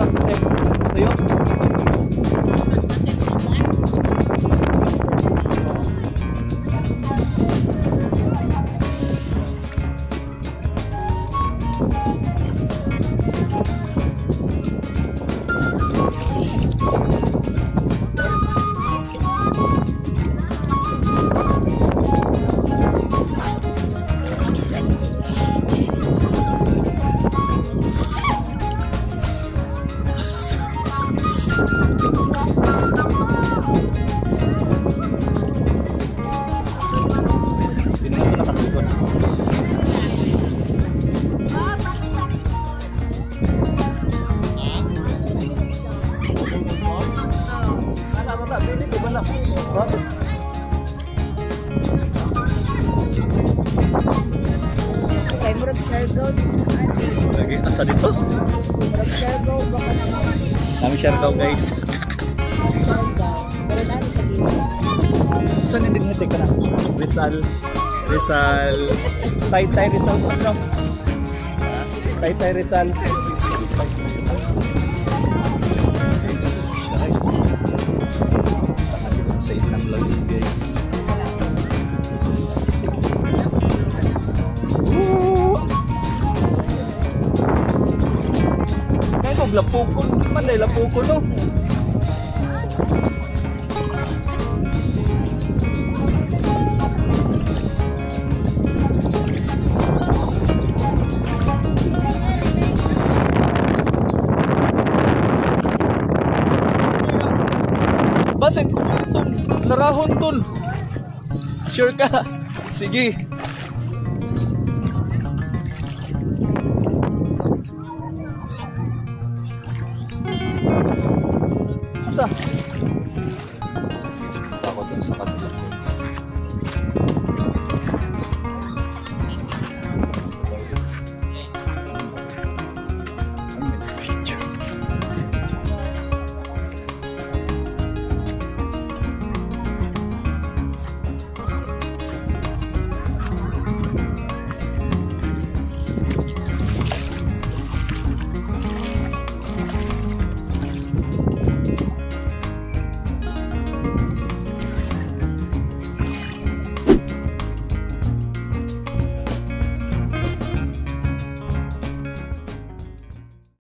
Okay, tuyo. Kay murag Siargao. Lagi asa dito? Murag Siargao baka naman. Kami Siargao guys. Siargao. Pero nani sa dito. Saan hindi ngitik ka na? Rizal. Taytay Rizal po no? Taytay Rizal. Sa isang lagi guys. Kaya lapukol. Manday lapukol no? Basit ko itong narahon tol. Sure ka? Sige. Asa?